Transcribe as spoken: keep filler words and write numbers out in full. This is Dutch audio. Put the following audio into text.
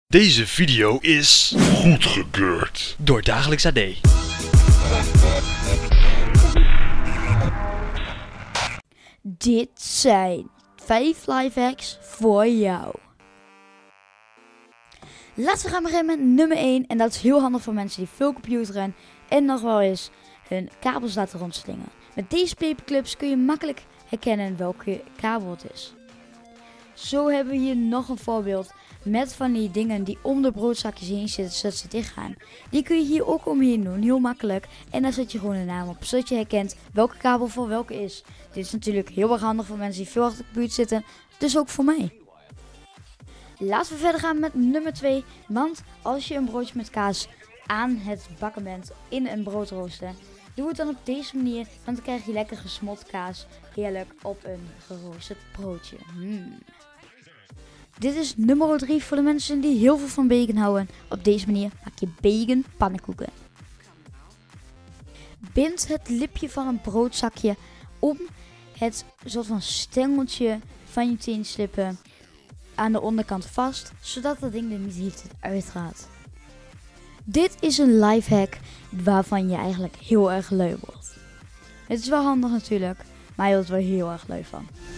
Deze video is goedgekeurd door Dagelijks A D. Dit zijn vijf lifehacks voor jou. Laten we gaan beginnen met nummer één. En dat is heel handig voor mensen die veel computeren en nog wel eens hun kabels laten rondslingen. Met deze paperclips kun je makkelijk herkennen welke kabel het is. Zo hebben we hier nog een voorbeeld met van die dingen die om de broodzakjes heen zitten zodat ze dicht gaan. Die kun je hier ook omheen doen, heel makkelijk. En daar zet je gewoon een naam op, zodat je herkent welke kabel voor welke is. Dit is natuurlijk heel erg handig voor mensen die veel achter de buurt zitten, dus ook voor mij. Laten we verder gaan met nummer twee. Want als je een broodje met kaas aan het bakken bent in een broodrooster, doe het dan op deze manier, want dan krijg je lekker gesmolten kaas heerlijk op een geroosterd broodje. Mm. Dit is nummer drie voor de mensen die heel veel van bacon houden. Op deze manier maak je bacon pannenkoeken. Bind het lipje van een broodzakje om het soort van stengeltje van je teenslippen aan de onderkant vast, zodat dat ding er niet hier uitgaat. Dit is een lifehack waarvan je eigenlijk heel erg lui wordt. Het is wel handig natuurlijk, maar je wordt er wel heel erg lui van.